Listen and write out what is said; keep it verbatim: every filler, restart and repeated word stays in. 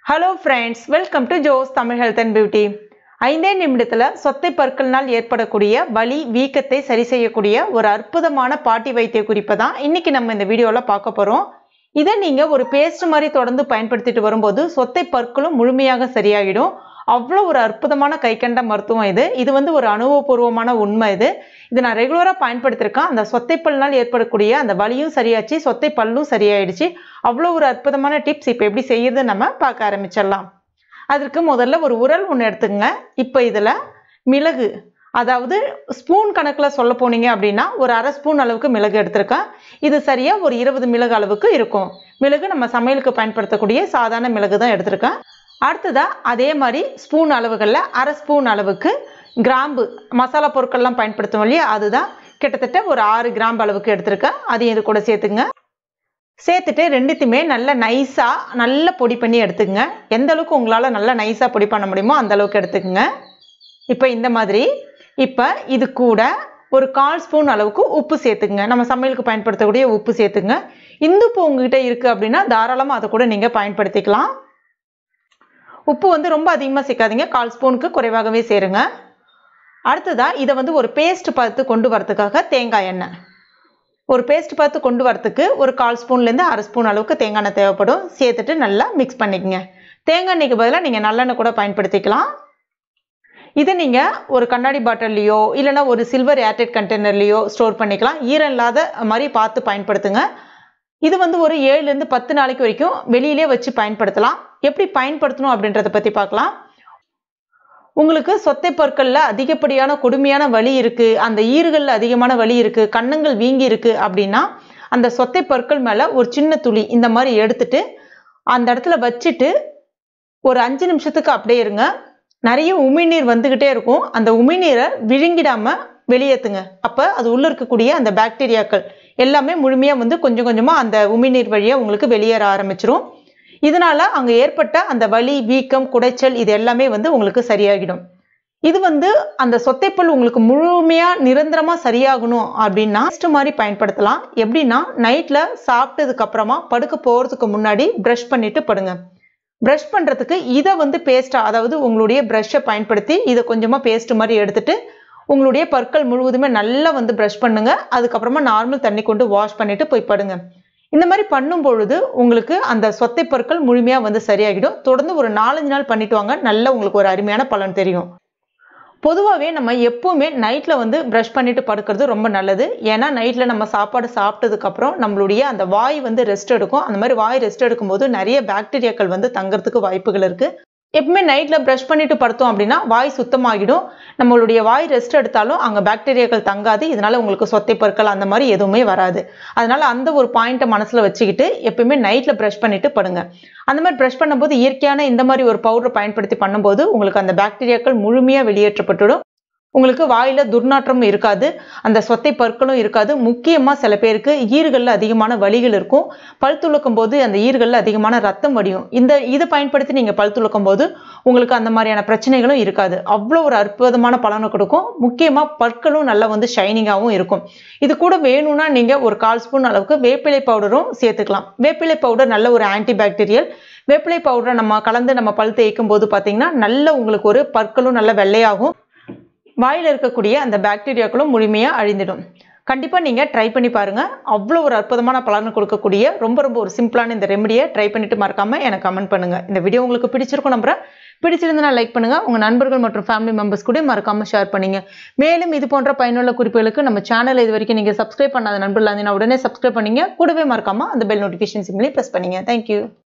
Hello friends, welcome to Joe's Tamil Health and Beauty. ஐந்தே நிமிடத்துல சொத்தை பற்கள்னால் ஏற்படக்கூடிய வலி வீக்கத்தை சரி செய்யக்கூடிய ஒரு அற்புதமான பாட்டி வைத்திய குறிப்பை தான் இன்னைக்கு நம்ம இந்த வீடியோல பார்க்க போறோம். இதை நீங்க ஒரு பேஸ்ட் மாதிரி தொடர்ந்து பயன்படுத்திட்டு வரும்போது சொத்தை பற்களும் முழுமையாக சரியாகிடும். அவ்வளோ ஒரு அற்புதமான கைக்கண்ட மருத்துவம் இது. இது வந்து ஒரு அனுபவபூர்வமான உண்மை இது. இது நான் ரெகுலரா பயன்படுத்திருக்கேன். அந்த சொத்தை பல்னால் ஏற்படக்கூடிய அந்த வலியும் சரியாச்சு, சொத்தை பல்லும் சரியாயிடுச்சு. அவ்வளோ ஒரு அற்புதமான டிப்ஸ் இப்போ எப்படி செய்யறது நம்ம பார்க்க ஆரம்பிச்சிடலாம். அதற்கு முதல்ல ஒரு உரல் ஒன்று எடுத்துக்கங்க. இப்போ இதில் மிளகு, அதாவது ஸ்பூன் கணக்கில் சொல்ல போனீங்க அப்படின்னா ஒரு அரை ஸ்பூன் அளவுக்கு மிளகு எடுத்திருக்கேன். இது சரியாக ஒரு இருபது மிளகு அளவுக்கு இருக்கும். மிளகு நம்ம சமையலுக்கு பயன்படுத்தக்கூடிய சாதாரண மிளகு தான் எடுத்திருக்கேன். அடுத்ததாக அதே மாதிரி ஸ்பூன் அளவுகளில் அரை ஸ்பூன் அளவுக்கு கிராம்பு, மசாலா பொருட்கள்லாம் பயன்படுத்துவோம் இல்லையா, அதுதான் கிட்டத்தட்ட ஒரு ஆறு கிராம்பு அளவுக்கு எடுத்திருக்கேன். அதையும் இது கூட சேர்த்துங்க. சேர்த்துட்டு ரெண்டுத்தையுமே நல்லா நைஸாக நல்லா பொடி பண்ணி எடுத்துக்கங்க. எந்த அளவுக்கு உங்களால் நல்லா நைஸாக பொடி பண்ண முடியுமோ அந்த அளவுக்கு எடுத்துக்கங்க. இப்போ இந்த மாதிரி இப்போ இது கூட ஒரு கால் ஸ்பூன் அளவுக்கு உப்பு சேர்த்துக்குங்க. நம்ம சமையலுக்கு பயன்படுத்தக்கூடிய உப்பு சேர்த்துங்க. இந்துப்பு உங்ககிட்ட இருக்குது அப்படின்னா தாராளமாக அதை கூட நீங்கள் பயன்படுத்திக்கலாம். உப்பு வந்து ரொம்ப அதிகமாக சேர்க்காதீங்க, கால் ஸ்பூனுக்கு குறைவாகவே சேருங்க. அடுத்ததாக இதை வந்து ஒரு பேஸ்ட் பார்த்து கொண்டு வரதுக்காக தேங்காய் எண்ணெய், ஒரு பேஸ்ட் பார்த்து கொண்டு வரத்துக்கு ஒரு கால் ஸ்பூன்லேருந்து அரை ஸ்பூன் அளவுக்கு தேங்காய் எண்ணெய் தேவைப்படும். சேர்த்துட்டு நல்லா மிக்ஸ் பண்ணிக்கங்க. தேங்காய் எண்ணெய்க்கு பதிலாக நீங்கள் நல்லெண்ணெய் கூட பயன்படுத்திக்கலாம். இதை நீங்கள் ஒரு கண்ணாடி பாட்டில்லையோ இல்லைனா ஒரு சில்வர் ஏர்டைட் கண்டெய்னர்லையோ ஸ்டோர் பண்ணிக்கலாம். ஈரம் இல்லாத மாதிரி பார்த்து பயன்படுத்துங்க. இது வந்து ஒரு ஏழுலேருந்து பத்து நாளைக்கு வரைக்கும் வெளியிலே வச்சு பயன்படுத்தலாம். எப்படி பயன்படுத்தணும் அப்படின்றத பற்றி பார்க்கலாம். உங்களுக்கு சொத்தை பற்களில் அதிகப்படியான கொடுமையான வலி இருக்குது, அந்த ஈறுகளில் அதிகமான வலி இருக்குது, கன்னங்கள் வீங்கி இருக்குது அப்படின்னா அந்த சொத்தை பற்கள் மேலே ஒரு சின்ன துளி இந்த மாதிரி எடுத்துட்டு அந்த இடத்துல வச்சுட்டு ஒரு அஞ்சு நிமிஷத்துக்கு அப்படியே இருங்க. நிறைய உமிழ்நீர் வந்துக்கிட்டே இருக்கும். அந்த உமிழ்நீரை விழுங்கிடாமல் வெளியேற்றுங்க. அப்போ அது உள்ளே இருக்கக்கூடிய அந்த பாக்டீரியாக்கள் எல்லாமே முழுமையாக வந்து கொஞ்சம் கொஞ்சமாக அந்த உமிழ்நீர் வழியாக உங்களுக்கு வெளியேற ஆரம்பிச்சிரும். இதனால அங்கே ஏற்பட்ட அந்த வலி, வீக்கம், குடைச்சல் இது எல்லாமே வந்து உங்களுக்கு சரியாகிடும். இது வந்து அந்த சொத்தைப்பல் உங்களுக்கு முழுமையாக நிரந்தரமாக சரியாகணும் அப்படின்னா பேஸ்ட் மாதிரி பயன்படுத்தலாம். எப்படின்னா நைட்டில் சாப்பிட்டதுக்கு அப்புறமா படுக்க போகிறதுக்கு முன்னாடி ப்ரஷ் பண்ணிட்டு படுங்க. ப்ரஷ் பண்ணுறதுக்கு இதை வந்து பேஸ்ட்டாக, அதாவது உங்களுடைய ப்ரஷ்ஷை பயன்படுத்தி இதை கொஞ்சமாக பேஸ்ட் மாதிரி எடுத்துட்டு உங்களுடைய பற்கள் முழுவதுமே நல்லா வந்து ப்ரஷ் பண்ணுங்க. அதுக்கப்புறமா நார்மல் தண்ணி கொண்டு வாஷ் பண்ணிட்டு போய் படுங்க. இந்த மாதிரி பண்ணும் பொழுது உங்களுக்கு அந்த சொத்தை பற்கள் முழுமையாக வந்து சரியாகிடும். தொடர்ந்து ஒரு நாலஞ்சு நாள் பண்ணிட்டு வாங்க, நல்ல உங்களுக்கு ஒரு அருமையான பலன் தெரியும். பொதுவாகவே நம்ம எப்பவுமே நைட்டில் வந்து ப்ரஷ் பண்ணிட்டு படுக்கிறது ரொம்ப நல்லது. ஏன்னா நைட்டில் நம்ம சாப்பாடு சாப்பிட்டதுக்கப்புறம் நம்மளுடைய அந்த வாய் வந்து ரெஸ்ட் எடுக்கும். அந்த மாதிரி வாய் ரெஸ்ட் எடுக்கும்போது நிறைய பாக்டீரியாக்கள் வந்து தங்கறதுக்கு வாய்ப்புகள் இருக்குது. எப்பவுமே நைட்டில் ப்ரஷ் பண்ணிட்டு படுத்தோம் அப்படின்னா வாய் சுத்தமாகிடும். நம்மளுடைய வாய் ரெஸ்ட் எடுத்தாலும் அங்கே பாக்டீரியாக்கள் தங்காது. இதனால உங்களுக்கு சொத்தை பற்கள் அந்த மாதிரி எதுவுமே வராது. அதனால அந்த ஒரு பாயிண்ட்டை மனசில் வச்சுக்கிட்டு எப்பவுமே நைட்டில் ப்ரஷ் பண்ணிட்டு படுங்க. அந்த மாதிரி ப்ரஷ் பண்ணும்போது இயற்கையான இந்த மாதிரி ஒரு பவுடர் பயன்படுத்தி பண்ணும்போது உங்களுக்கு அந்த பாக்டீரியாக்கள் முழுமையாக வெளியேற்றப்பட்டுடும். உங்களுக்கு வாயில் துர்நாற்றம் இருக்காது, அந்த சொத்தை பற்களும் இருக்காது. முக்கியமாக சில பேருக்கு ஈறுகளில் அதிகமான வலிகள் இருக்கும். பல் துளக்கும் போது அந்த ஈறுகளில் அதிகமான ரத்தம் வடியும். இந்த இதை பயன்படுத்தி நீங்கள் பல் துளக்கும் போது உங்களுக்கு அந்த மாதிரியான பிரச்சனைகளும் இருக்காது. அவ்வளோ ஒரு அற்புதமான பலனை கொடுக்கும். முக்கியமாக பற்களும் நல்லா வந்து ஷைனிங்காகவும் இருக்கும். இது கூட வேணும்னா நீங்கள் ஒரு கால் ஸ்பூன் அளவுக்கு வேப்பிலை பவுடரும் சேர்த்துக்கலாம். வேப்பிலை பவுடர் நல்ல ஒரு ஆன்டி பாக்டீரியல். வேப்பிலை பவுடரை நம்ம கலந்து நம்ம பல் தேய்க்கும் போது பார்த்தீங்கன்னா நல்ல உங்களுக்கு ஒரு பற்களும் நல்ல வெள்ளையாகும். வாயில் இருக்கக்கூடிய அந்த பாக்டீரியாக்களும் முழுமையாக அழிந்துடும். கண்டிப்பாக நீங்கள் ட்ரை பண்ணி பாருங்கள். அவ்வளோ ஒரு அற்புதமான பலனை கொடுக்கக்கூடிய ரொம்ப ரொம்ப ஒரு சிம்பிளான இந்த ரெமடியை ட்ரை பண்ணிட்டு மறக்காமல் எனக்கு கமெண்ட் பண்ணுங்கள். இந்த வீடியோ உங்களுக்கு பிடிச்சிருக்கும் நம்புறேன். பிடிச்சிருந்தா லைக் பண்ணுங்கள். உங்கள் நண்பர்கள் மற்றும் ஃபேமிலி மெம்பர்ஸ் கூட மறக்காமல் ஷேர் பண்ணுங்க. மேலும் இது போன்ற பயனுள்ள குறிப்புகளுக்கு நம்ம சேனல் இது வரைக்கும் நீங்கள் சப்ஸ்கிரைப் பண்ணாத நண்பர்கள் இருந்தீங்கன்னா உடனே சப்ஸ்கிரைப் பண்ணிங்க. கூடவே மறக்காமல் அந்த பெல் நோட்டிஃபிகேஷன் சிம்லையும் ப்ரெஸ் பண்ணிங்க. தேங்க்யூ.